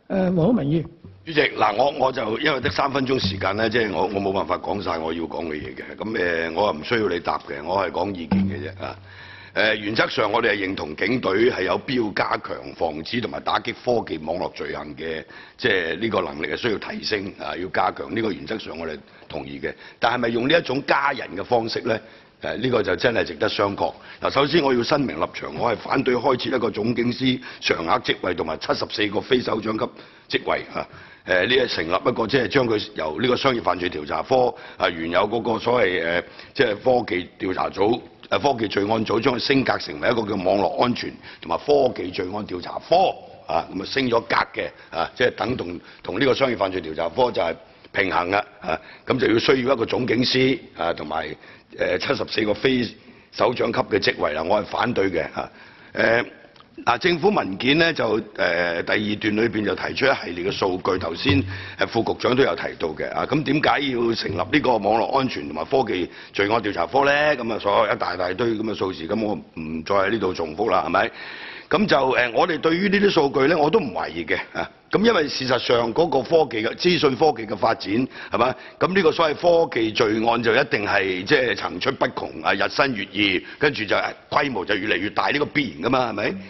黃毓民議員。 主席，嗱，我就因為得3分鐘時間咧，即係我冇辦法講晒我要講嘅嘢嘅。咁我又唔需要你答嘅，我係講意見嘅啫啊。原則上我哋係認同警隊係有必要加強防止同埋打擊科技網絡罪行嘅，即係呢個能力係需要提升啊，要加強。呢個原則上我哋同意嘅。但係咪用呢一種加人嘅方式咧？呢個就真係值得商榷。嗱，首先我要申明立場，我係反對開設一個總警司常額職位同埋74個非首長級職位啊。呢係成立一個即係將佢由呢個商業犯罪調查科原有嗰個所謂即係科技調查組科技罪案組，將佢升格成為一個叫網絡安全同埋科技罪案調查科啊，咁啊升咗格嘅啊，即係等同呢個商業犯罪調查科就係平衡啦啊，咁就要需要一個總警司啊同埋74個非首長級嘅職位啦，我係反對嘅嚇。政府文件咧就第2段裏邊就提出一系列嘅數據，頭先副局長都有提到嘅啊。咁點解要成立呢個網絡安全同埋科技罪案調查科咧？咁啊，所有一大堆咁嘅數字，咁我唔再喺呢度重複啦，係咪？咁就我哋對於呢啲數據咧，我都唔懷疑嘅啊。咁因為事實上嗰個科技嘅資訊科技嘅發展係嘛，咁呢個所謂科技罪案就一定係即係層出不窮啊，日新月異，跟住就規模就越嚟越大，呢個必然噶嘛，係咪？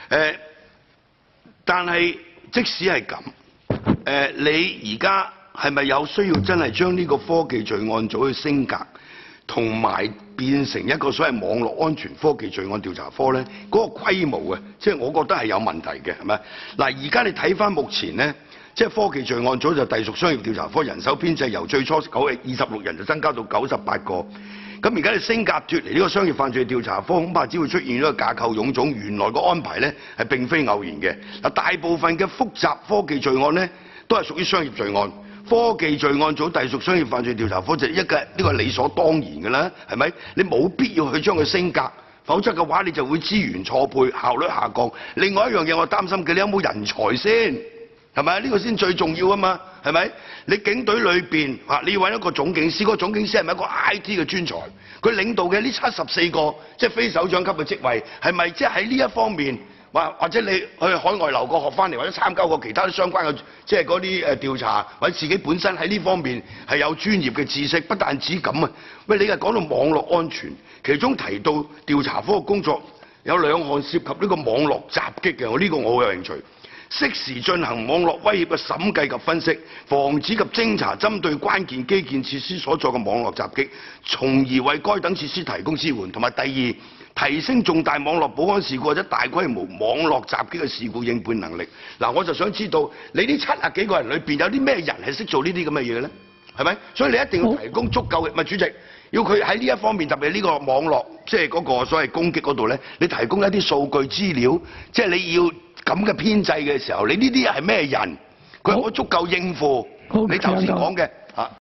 但係即使係咁，你而家係咪有需要真係將呢個科技罪案組去升格，同埋變成一個所謂網絡安全科技罪案調查科呢？嗰個規模即係我覺得係有問題嘅，係咪？嗱，而家你睇翻目前呢，即係科技罪案組就隸屬商業調查科，人手編制由最初26人就增加到98個。咁而家你升格脱離呢個商業犯罪調查科，恐怕只會出現一個架構臃腫。原來個安排呢係並非偶然嘅。嗱，大部分嘅複雜科技罪案呢都係屬於商業罪案，科技罪案組隸屬商業犯罪調查科就呢個理所當然嘅啦，係咪？你冇必要去將佢升格，否則嘅話你就會資源錯配、效率下降。另外一樣嘢我擔心嘅，你有冇人才先？係咪？呢個先最重要啊嘛，係咪？你警隊裏邊你要揾一個總警司，嗰個總警司係咪一個 IT 嘅專才？佢領導嘅呢74個即係非首長級嘅職位，係咪即係喺呢一方面，或者你去海外留過學翻嚟，或者參加過其他相關嘅即係嗰啲調查，或者自己本身喺呢方面係有專業嘅知識？不但止咁啊，喂，你係講到網絡安全，其中提到調查科嘅工作有2項涉及呢個網絡襲擊嘅，呢個我好有興趣。適時進行網絡威脅嘅審計及分析，防止及偵查針對關鍵基建設施所作嘅網絡襲擊，從而為該等設施提供支援。同埋第二，提升重大網絡保安事故或者大規模網絡襲擊嘅事故應變能力。嗱，我就想知道你呢70幾個人裏邊有啲咩人係識做呢啲咁嘅嘢咧？係咪？所以你一定要提供足夠嘅，主席，要佢喺呢一方面，特別係呢個網絡即係嗰個所謂攻擊嗰度咧，你提供一啲數據資料，即係你要。咁嘅編制嘅時候，你呢啲係咩人？佢有冇足夠應付你頭先講嘅？